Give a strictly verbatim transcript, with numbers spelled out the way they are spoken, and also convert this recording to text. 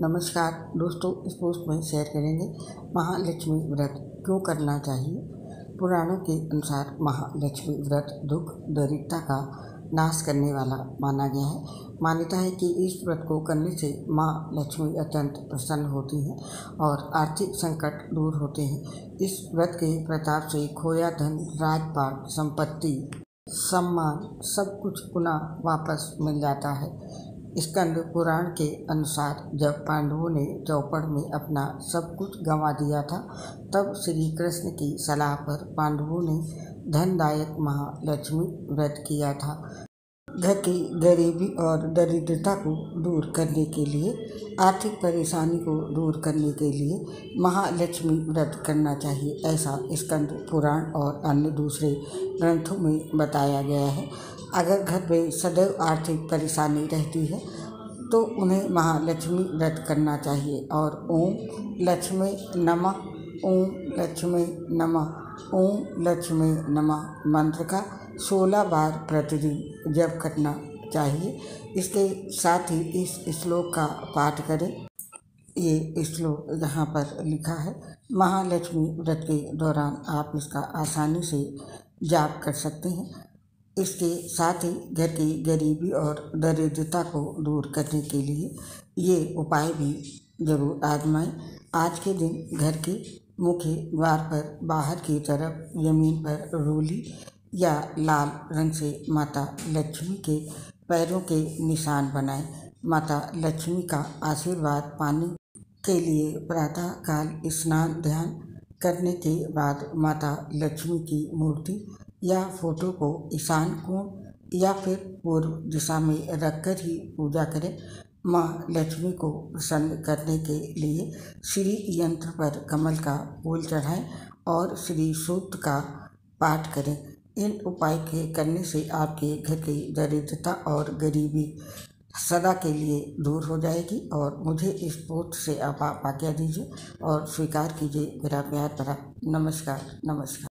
नमस्कार दोस्तों, इस पोस्ट में शेयर करेंगे महालक्ष्मी व्रत क्यों करना चाहिए। पुराणों के अनुसार महालक्ष्मी व्रत दुख दरिद्रता का नाश करने वाला माना गया है। मान्यता है कि इस व्रत को करने से माँ लक्ष्मी अत्यंत प्रसन्न होती हैं और आर्थिक संकट दूर होते हैं। इस व्रत के प्रताप से खोया धन, राजपाट, संपत्ति, सम्मान सब कुछ पुनः वापस मिल जाता है। स्कंद पुराण के अनुसार जब पांडवों ने चौपड़ में अपना सब कुछ गंवा दिया था, तब श्री कृष्ण की सलाह पर पांडवों ने धनदायक महालक्ष्मी व्रत किया था। घर की गरीबी और दरिद्रता को दूर करने के लिए, आर्थिक परेशानी को दूर करने के लिए महालक्ष्मी व्रत करना चाहिए, ऐसा स्कंद पुराण और अन्य दूसरे ग्रंथों में बताया गया है। अगर घर में सदैव आर्थिक परेशानी रहती है तो उन्हें महालक्ष्मी व्रत करना चाहिए और ओम लक्ष्मी नमः, ओम लक्ष्मी नमः, ओम लक्ष्मी नमः मंत्र का सोलह बार प्रतिदिन जप करना चाहिए। इसके साथ ही इस श्लोक का पाठ करें। ये श्लोक यहाँ पर लिखा है। महालक्ष्मी व्रत के दौरान आप इसका आसानी से जाप कर सकते हैं। इसके साथ ही घर की गरीबी और दरिद्रता को दूर करने के लिए ये उपाय भी जरूर आजमाएं। आज के दिन घर के मुख्य द्वार पर बाहर की तरफ जमीन पर रोली या लाल रंग से माता लक्ष्मी के पैरों के निशान बनाएं। माता लक्ष्मी का आशीर्वाद पाने के लिए प्रातः काल स्नान ध्यान करने के बाद माता लक्ष्मी की मूर्ति या फोटो को ईशान कोण या फिर पूर्व दिशा में रखकर ही पूजा करें। माँ लक्ष्मी को प्रसन्न करने के लिए श्री यंत्र पर कमल का फूल चढ़ाएं और श्री सूक्त का पाठ करें। इन उपाय के करने से आपके घर की दरिद्रता और गरीबी सदा के लिए दूर हो जाएगी। और मुझे इस पोस्ट से आप आज्ञा दीजिए और स्वीकार कीजिए मेरा प्यार भरा नमस्कार। नमस्कार।